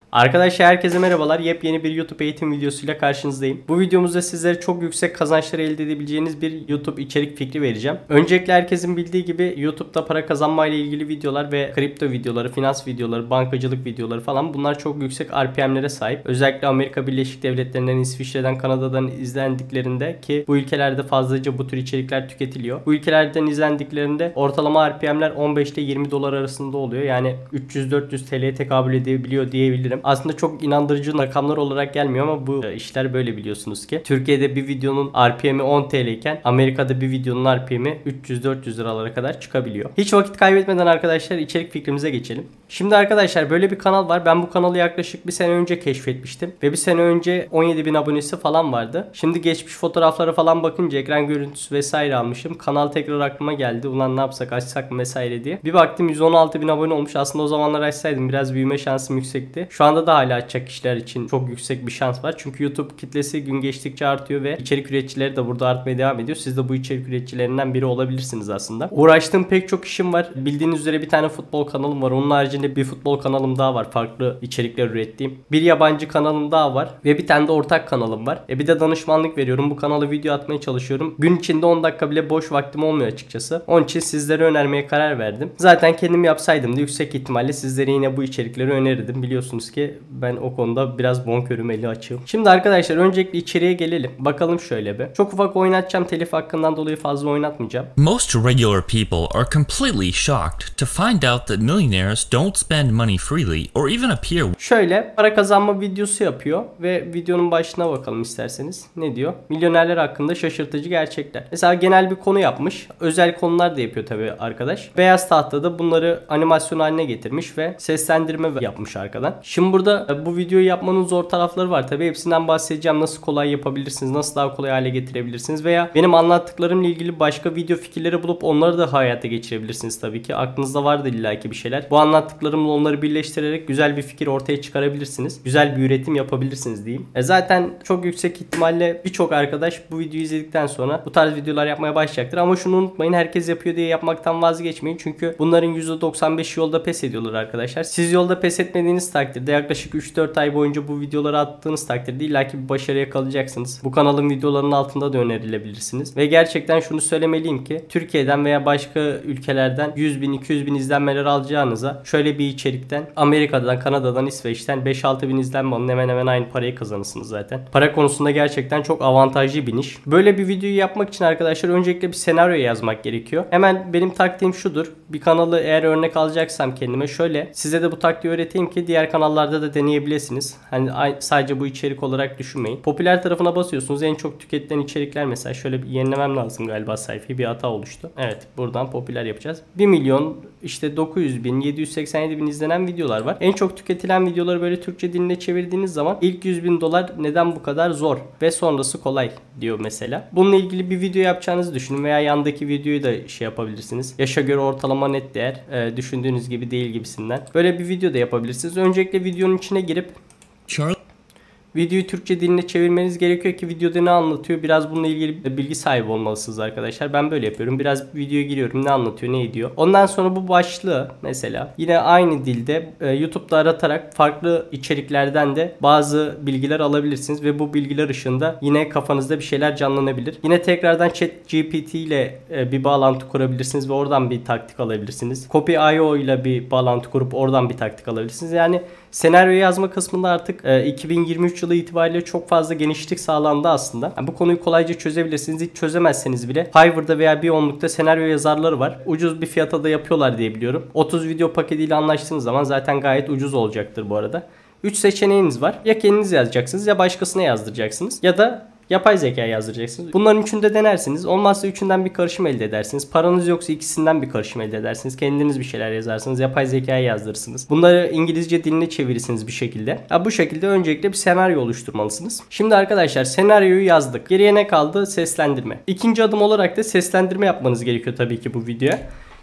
Arkadaşlar herkese merhabalar. Yepyeni bir YouTube eğitim videosuyla karşınızdayım. Bu videomuzda sizlere çok yüksek kazançlar elde edebileceğiniz bir YouTube içerik fikri vereceğim. Öncelikle herkesin bildiği gibi YouTube'da para kazanma ile ilgili videolar ve kripto videoları, finans videoları, bankacılık videoları falan bunlar çok yüksek RPM'lere sahip. Özellikle Amerika Birleşik Devletleri'nden, İsviçre'den, Kanada'dan izlendiklerinde ki bu ülkelerde fazlaca bu tür içerikler tüketiliyor. Bu ülkelerden izlendiklerinde ortalama RPM'ler 15 ile 20 dolar arasında oluyor. Yani 300-400 TL'ye tekabül edebiliyor diyebilirim. Aslında çok inandırıcı rakamlar olarak gelmiyor ama bu işler böyle biliyorsunuz ki. Türkiye'de bir videonun RPM'i 10 TL iken Amerika'da bir videonun RPM'i 300-400 liralara kadar çıkabiliyor. Hiç vakit kaybetmeden arkadaşlar içerik fikrimize geçelim. Şimdi arkadaşlar böyle bir kanal var. Ben bu kanalı yaklaşık bir sene önce keşfetmiştim. Ve bir sene önce 17.000 abonesi falan vardı. Şimdi geçmiş fotoğraflara falan bakınca ekran görüntüsü vesaire almışım. Kanal tekrar aklıma geldi. Ulan ne yapsak, açsak mı vesaire diye. Bir baktım 116.000 abone olmuş. Aslında o zamanlar açsaydım biraz büyüme şansım yüksekti. Şu anda da hala açacak kişiler için çok yüksek bir şans var. Çünkü YouTube kitlesi gün geçtikçe artıyor ve içerik üreticileri de burada artmaya devam ediyor. Siz de bu içerik üreticilerinden biri olabilirsiniz aslında. Uğraştığım pek çok işim var. Bildiğiniz üzere bir tane futbol kanalım var. Onun haricinde bir futbol kanalım daha var. Farklı içerikler ürettiğim. Bir yabancı kanalım daha var. Ve bir tane de ortak kanalım var. Bir de danışmanlık veriyorum. Bu kanala video atmaya çalışıyorum. Gün içinde 10 dakika bile boş vaktim olmuyor açıkçası. Onun için sizlere önermeye karar verdim. Zaten kendim yapsaydım da yüksek ihtimalle sizlere yine bu içerikleri önerirdim. Biliyorsunuz ki ben o konuda biraz bonkörüm, eli açığım. Şimdi arkadaşlar öncelikle içeriye gelelim. Bakalım şöyle bir. Çok ufak oynatacağım. Telif hakkından dolayı fazla oynatmayacağım. Most regular people are completely shocked to find out that millionaires don't spend money freely or even appear. Şöyle para kazanma videosu yapıyor ve videonun başına bakalım isterseniz. Ne diyor? Milyonerler hakkında şaşırtıcı gerçekler. Mesela genel bir konu yapmış. Özel konular da yapıyor tabii arkadaş. Beyaz tahtada bunları animasyon haline getirmiş ve seslendirme yapmış arkadan. Şimdi burada bu videoyu yapmanın zor tarafları var tabii. Hepsinden bahsedeceğim. Nasıl kolay yapabilirsiniz? Nasıl daha kolay hale getirebilirsiniz? Veya benim anlattıklarımla ilgili başka video fikirleri bulup onları da hayata geçirebilirsiniz tabii ki. Aklınızda vardır illaki bir şeyler. Bu anlattıklarımla onları birleştirerek güzel bir fikir ortaya çıkarabilirsiniz. Güzel bir üretim yapabilirsiniz diyeyim. Zaten çok yüksek ihtimalle birçok arkadaş bu videoyu izledikten sonra bu tarz videolar yapmaya başlayacaktır. Ama şunu unutmayın, herkes yapıyor diye yapmaktan vazgeçmeyin. Çünkü bunların %95 yolda pes ediyorlar arkadaşlar. Siz yolda pes etmediğiniz takdirde yaklaşık 3-4 ay boyunca bu videoları attığınız takdirde illaki bir başarı yakalayacaksınız. Bu kanalın videolarının altında da önerilebilirsiniz. Ve gerçekten şunu söylemeliyim ki Türkiye'den veya başka ülkelerden 100.000-200.000 izlenmeler alacağınıza şöyle bir içerikten Amerika'dan, Kanada'dan, İsveç'ten 5-6 bin izlenme alın, hemen hemen aynı parayı kazanırsınız zaten. Para konusunda gerçekten çok avantajlı bir iş. Böyle bir videoyu yapmak için arkadaşlar öncelikle bir senaryo yazmak gerekiyor. Hemen benim taktiğim şudur. Bir kanalı eğer örnek alacaksam kendime şöyle size de bu taktiği öğreteyim ki diğer kanallarda da deneyebilirsiniz. Hani sadece bu içerik olarak düşünmeyin. Popüler tarafına basıyorsunuz. En çok tüketilen içerikler mesela şöyle bir yenilemem lazım galiba sayfayı. Bir hata oluştu. Evet, buradan popüler yapacağız. 1 milyon işte 900 bin 787 bin izlenen videolar var. En çok tüketilen videoları böyle Türkçe diline çevirdiğiniz zaman ilk 100.000 dolar neden bu kadar zor ve sonrası kolay diyor mesela. Bununla ilgili bir video yapacağınızı düşünün veya yandaki videoyu da şey yapabilirsiniz. Yaşa göre ortalama net değer düşündüğünüz gibi değil gibisinden. Böyle bir video da yapabilirsiniz. Öncelikle videonun içine girip videoyu Türkçe diline çevirmeniz gerekiyor ki videoda ne anlatıyor biraz bununla ilgili bilgi sahibi olmalısınız arkadaşlar. Ben böyle yapıyorum. Biraz videoya giriyorum. Ne anlatıyor, ne ediyor. Ondan sonra bu başlığı mesela yine aynı dilde YouTube'da aratarak farklı içeriklerden de bazı bilgiler alabilirsiniz ve bu bilgiler ışığında yine kafanızda bir şeyler canlanabilir. Yine tekrardan ChatGPT ile bir bağlantı kurabilirsiniz ve oradan bir taktik alabilirsiniz. Copy.io ile bir bağlantı kurup oradan bir taktik alabilirsiniz. Yani senaryo yazma kısmında artık 2023 yılı itibariyle çok fazla genişlik sağlandı aslında. Yani bu konuyu kolayca çözebilirsiniz. Hiç çözemezseniz bile Fiverr'da veya Beyond'luk'ta senaryo yazarları var. Ucuz bir fiyata da yapıyorlar diye biliyorum. 30 video paketiyle anlaştığınız zaman zaten gayet ucuz olacaktır bu arada. 3 seçeneğiniz var. Ya kendiniz yazacaksınız ya başkasına yazdıracaksınız ya da yapay zeka yazdıracaksınız. Bunların üçünde denersiniz. Olmazsa üçünden bir karışım elde edersiniz. Paranız yoksa ikisinden bir karışım elde edersiniz. Kendiniz bir şeyler yazarsınız. Yapay zekaya yazdırırsınız. Bunları İngilizce diline çevirirsiniz bir şekilde. Bu şekilde öncelikle bir senaryo oluşturmalısınız. Şimdi arkadaşlar senaryoyu yazdık. Geriye ne kaldı? Seslendirme. İkinci adım olarak da seslendirme yapmanız gerekiyor tabii ki bu videoya.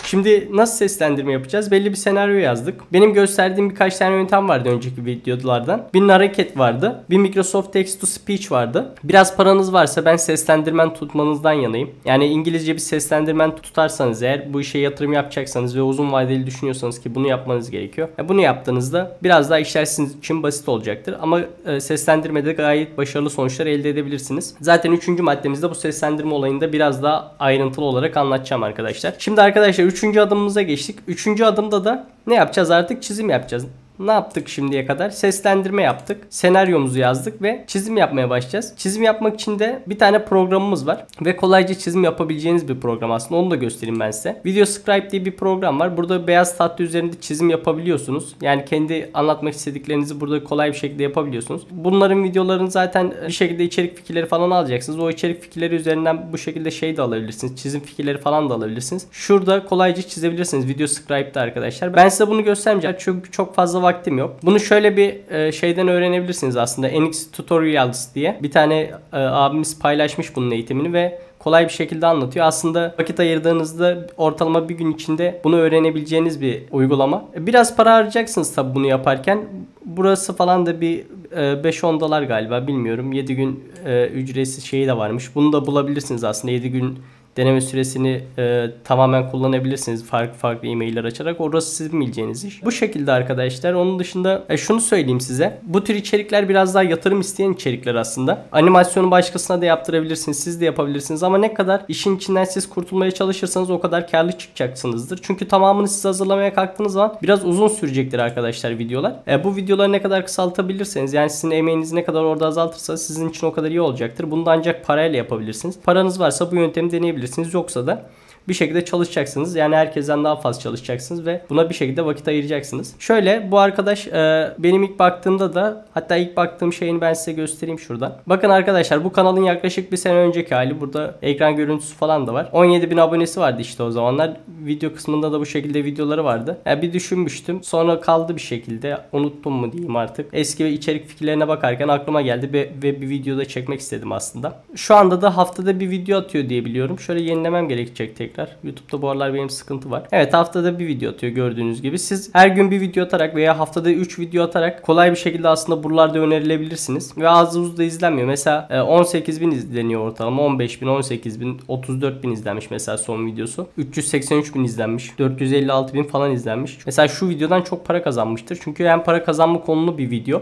Şimdi nasıl seslendirme yapacağız? Belli bir senaryo yazdık. Benim gösterdiğim birkaç tane yöntem vardı önceki videolardan. Bir hareket vardı. Bir Microsoft Text to Speech vardı. Biraz paranız varsa ben seslendirmen tutmanızdan yanayım. Yani İngilizce bir seslendirmen tutarsanız eğer, bu işe yatırım yapacaksanız ve uzun vadeli düşünüyorsanız ki bunu yapmanız gerekiyor. Bunu yaptığınızda biraz daha işler sizin için basit olacaktır. Ama seslendirmede gayet başarılı sonuçlar elde edebilirsiniz. Zaten 3. maddemizde bu seslendirme olayında biraz daha ayrıntılı olarak anlatacağım arkadaşlar. Şimdi arkadaşlar 3. adımımıza geçtik. 3. adımda da ne yapacağız artık? Çizim yapacağız. Ne yaptık şimdiye kadar? Seslendirme yaptık. Senaryomuzu yazdık ve çizim yapmaya başlayacağız. Çizim yapmak için de bir tane programımız var. Ve kolayca çizim yapabileceğiniz bir program aslında. Onu da göstereyim ben size. VideoScribe diye bir program var. Burada beyaz tahta üzerinde çizim yapabiliyorsunuz. Yani kendi anlatmak istediklerinizi burada kolay bir şekilde yapabiliyorsunuz. Bunların videolarını zaten bir şekilde içerik fikirleri falan alacaksınız. O içerik fikirleri üzerinden bu şekilde şey de alabilirsiniz. Çizim fikirleri falan da alabilirsiniz. Şurada kolayca çizebilirsiniz. VideoScribe'da arkadaşlar. Ben size bunu göstermeyeceğim. Çünkü çok fazla vaktim yok. Bunu şöyle bir şeyden öğrenebilirsiniz aslında. NX Tutorials diye. Bir tane abimiz paylaşmış bunun eğitimini ve kolay bir şekilde anlatıyor. Aslında vakit ayırdığınızda ortalama bir gün içinde bunu öğrenebileceğiniz bir uygulama. Biraz para harcayacaksınız tabi bunu yaparken. Burası falan da bir 5-10 dolar galiba, bilmiyorum. 7 gün ücretsiz şeyi de varmış. Bunu da bulabilirsiniz aslında. 7 gün deneme süresini tamamen kullanabilirsiniz farklı e-mailler açarak. Orası sizin bileceğiniz iş. Bu şekilde arkadaşlar. Onun dışında şunu söyleyeyim size. Bu tür içerikler biraz daha yatırım isteyen içerikler aslında. Animasyonu başkasına da yaptırabilirsiniz. Siz de yapabilirsiniz. Ama ne kadar işin içinden siz kurtulmaya çalışırsanız o kadar karlı çıkacaksınızdır. Çünkü tamamını siz hazırlamaya kalktığınız zaman biraz uzun sürecektir arkadaşlar videolar. Bu videoları ne kadar kısaltabilirseniz, yani sizin emeğinizi ne kadar orada azaltırsanız sizin için o kadar iyi olacaktır. Bunu da ancak parayla yapabilirsiniz. Paranız varsa bu yöntemi deneyebilirsiniz. Yoksa da bir şekilde çalışacaksınız. Yani herkesten daha fazla çalışacaksınız ve buna bir şekilde vakit ayıracaksınız. Şöyle, bu arkadaş benim ilk baktığımda da, hatta ilk baktığım şeyini ben size göstereyim şuradan. Bakın arkadaşlar, bu kanalın yaklaşık bir sene önceki hali. Burada ekran görüntüsü falan da var. 17.000 abonesi vardı işte o zamanlar. Video kısmında da bu şekilde videoları vardı. Bir düşünmüştüm. Sonra kaldı bir şekilde. Unuttum mu diyeyim artık. Eski ve içerik fikirlerine bakarken aklıma geldi ve bir videoda çekmek istedim aslında. Şu anda da haftada bir video atıyor diye biliyorum. Şöyle yenilemem gerekecek tekrar. YouTube'da bu aralar benim sıkıntı var. Evet, haftada bir video atıyor gördüğünüz gibi. Siz her gün bir video atarak veya haftada 3 video atarak kolay bir şekilde aslında buralarda önerilebilirsiniz. Ve az uz da izlenmiyor. Mesela 18.000 izleniyor ortalama. 15.000, 18.000, 34.000 izlenmiş mesela son videosu. 383.000 izlenmiş. 456.000 falan izlenmiş. Mesela şu videodan çok para kazanmıştır. Çünkü hem para kazanma konulu bir video.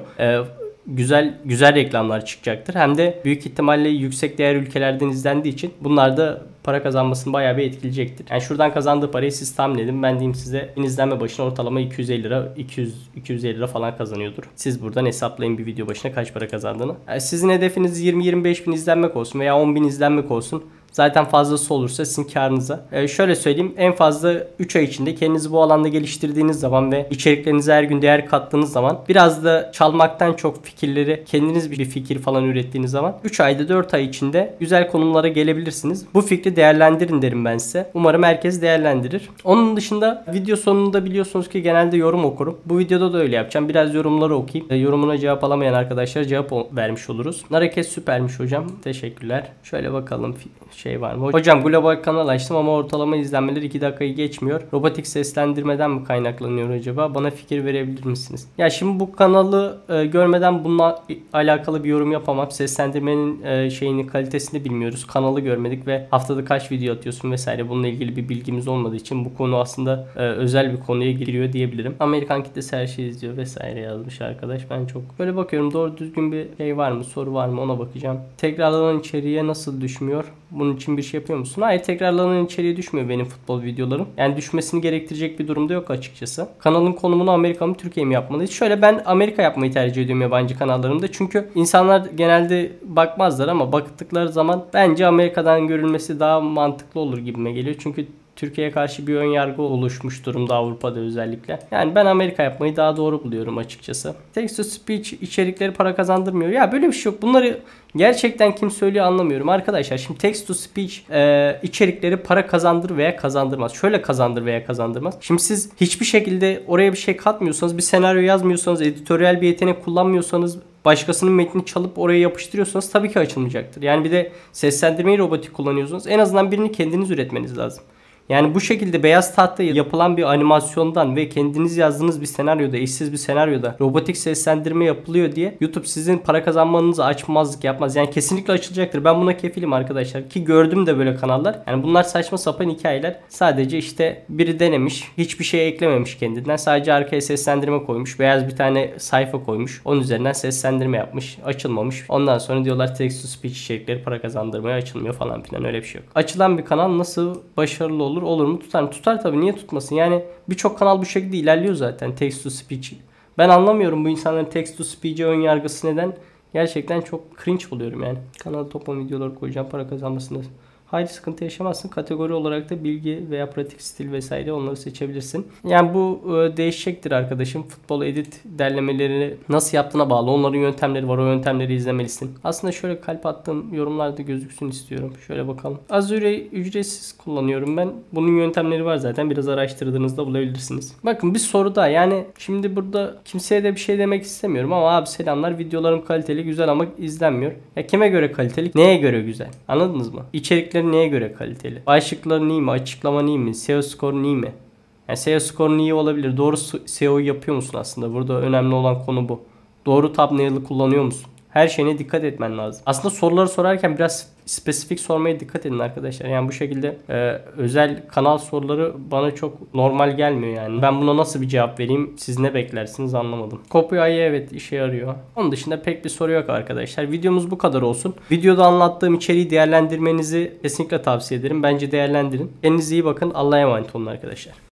Güzel reklamlar çıkacaktır. Hem de büyük ihtimalle yüksek değer ülkelerden izlendiği için bunlar da para kazanmasını bayağı bir etkileyecektir. Yani şuradan kazandığı parayı siz tahmin edin. Ben diyeyim size, izlenme başına ortalama 250 lira, 250 lira falan kazanıyordur. Siz buradan hesaplayın bir video başına kaç para kazandığını. Sizin hedefiniz 20-25 bin izlenmek olsun veya 10 bin izlenmek olsun. Zaten fazlası olursa sizin karınıza. Şöyle söyleyeyim, en fazla 3 ay içinde kendinizi bu alanda geliştirdiğiniz zaman ve içeriklerinize her gün değer kattığınız zaman, biraz da çalmaktan çok fikirleri kendiniz bir fikir falan ürettiğiniz zaman 3 ayda 4 ay içinde güzel konumlara gelebilirsiniz. Bu fikri değerlendirin derim ben size. Umarım herkes değerlendirir. Onun dışında video sonunda biliyorsunuz ki genelde yorum okurum. Bu videoda da öyle yapacağım. Biraz yorumları okuyayım. Yorumuna cevap alamayan arkadaşlara cevap vermiş oluruz. Hareket süpermiş hocam. Teşekkürler. Şöyle bakalım şey var mı? Hocam global kanal açtım ama ortalama izlenmeler 2 dakikayı geçmiyor. Robotik seslendirmeden mi kaynaklanıyor acaba? Bana fikir verebilir misiniz? Ya şimdi bu kanalı görmeden bununla alakalı bir yorum yapamam. Seslendirmenin kalitesini bilmiyoruz. Kanalı görmedik ve haftada kaç video atıyorsun vesaire, bununla ilgili bir bilgimiz olmadığı için bu konu aslında özel bir konuya giriyor diyebilirim. Amerikan kitlesi her şeyi izliyor vesaire yazmış arkadaş. Ben çok böyle bakıyorum, doğru düzgün bir şey var mı, soru var mı, ona bakacağım. Tekrarlanan içeriğe nasıl düşmüyor? Bunun için bir şey yapıyor musun? Hayır, tekrarlanan içeriğe düşmüyor benim futbol videolarım. Yani düşmesini gerektirecek bir durumda yok açıkçası. Kanalın konumunu Amerika mı Türkiye mi yapmalıyız? Şöyle, ben Amerika yapmayı tercih ediyorum yabancı kanallarımda. Çünkü insanlar genelde bakmazlar ama baktıkları zaman bence Amerika'dan görülmesi daha mantıklı olur gibime geliyor. Çünkü Türkiye'ye karşı bir ön yargı oluşmuş durumda Avrupa'da özellikle. Yani ben Amerika yapmayı daha doğru buluyorum açıkçası. Text to speech içerikleri para kazandırmıyor. Ya böyle bir şey yok. Bunları gerçekten kim söylüyor anlamıyorum arkadaşlar. Şimdi text to speech içerikleri para kazandırır veya kazandırmaz. Şöyle kazandır veya kazandırmaz. Şimdi siz hiçbir şekilde oraya bir şey katmıyorsanız, bir senaryo yazmıyorsanız, editoryal bir yetenek kullanmıyorsanız, başkasının metnini çalıp oraya yapıştırıyorsanız tabii ki açılmayacaktır. Yani bir de seslendirmeyi robotik kullanıyorsunuz. En azından birini kendiniz üretmeniz lazım. Yani bu şekilde beyaz tahta yapılan bir animasyondan ve kendiniz yazdığınız bir senaryoda, eşsiz bir senaryoda robotik seslendirme yapılıyor diye YouTube sizin para kazanmanızı açmazlık yapmaz. Yani kesinlikle açılacaktır. Ben buna kefilim arkadaşlar. Ki gördüm de böyle kanallar. Yani bunlar saçma sapan hikayeler. Sadece işte biri denemiş. Hiçbir şey eklememiş kendinden. Sadece arkaya seslendirme koymuş. Beyaz bir tane sayfa koymuş. Onun üzerinden seslendirme yapmış. Açılmamış. Ondan sonra diyorlar text to speech içerikleri para kazandırmaya açılmıyor falan filan. Öyle bir şey yok. Açılan bir kanal nasıl başarılı olur? Olur mu? Tutar mı? Tutar tabii. Niye tutmasın? Yani birçok kanal bu şekilde ilerliyor zaten. Text to speech. Ben anlamıyorum bu insanların text to speech'e ön yargısı neden? Gerçekten çok cringe buluyorum yani. Kanala toplam videolar koyacağım para kazanmasında. Haydi sıkıntı yaşamazsın. Kategori olarak da bilgi veya pratik stil vesaire onları seçebilirsin. Yani bu değişecektir arkadaşım. Futbol edit derlemeleri nasıl yaptığına bağlı. Onların yöntemleri var. O yöntemleri izlemelisin. Aslında şöyle kalp attığım yorumlarda gözüksün istiyorum. Şöyle bakalım. Azure ücretsiz kullanıyorum ben. Bunun yöntemleri var zaten. Biraz araştırdığınızda bulabilirsiniz. Bakın bir soru daha. Yani şimdi burada kimseye de bir şey demek istemiyorum ama abi selamlar. Videolarım kaliteli, güzel ama izlenmiyor. Ya kime göre kaliteli? Neye göre güzel? Anladınız mı? İçerikleri neye göre kaliteli? Başlıkların iyi mi? Açıklaman iyi mi? SEO skorun iyi mi? Yani SEO skorun iyi olabilir. Doğru SEO yapıyor musun aslında? Burada önemli olan konu bu. Doğru thumbnail'ı kullanıyor musun? Her şeyine dikkat etmen lazım. Aslında soruları sorarken biraz spesifik sormaya dikkat edin arkadaşlar. Yani bu şekilde özel kanal soruları bana çok normal gelmiyor yani. Ben buna nasıl bir cevap vereyim? Siz ne beklersiniz anlamadım. Copy.ai evet işe yarıyor. Onun dışında pek bir soru yok arkadaşlar. Videomuz bu kadar olsun. Videoda anlattığım içeriği değerlendirmenizi kesinlikle tavsiye ederim. Bence değerlendirin. Kendinize iyi bakın. Allah'a emanet olun arkadaşlar.